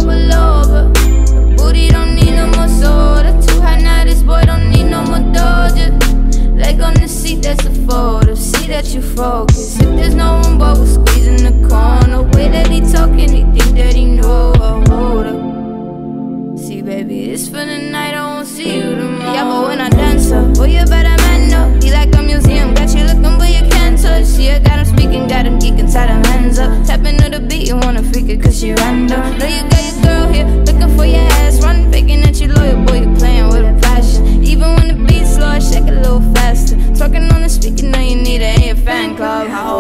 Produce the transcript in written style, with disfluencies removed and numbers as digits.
bubble over. The booty don't need no more soda. Too hot now, this boy don't need no more Doja. Leg on the seat, that's a photo. See that you focus. If there's no one, boy, we'll squeeze in the corner. Way that he talking, he think that he know. Hold up. See, baby, it's for the night, I won't see you tomorrow. Yeah, but when I dance up, boy, you better man up. He like a museum, got you looking, but you can't touch. See, I got him speaking, got him geeking, tie them hands up. Tapping to the beat, you wanna freak it, cause she random. Know you got your girl here, looking for your ass. Run, faking that you loyal, boy, you playing with a passion. Even when the beat's slow, I shake a little faster. Talking on the speaker, now you need it in your fan club.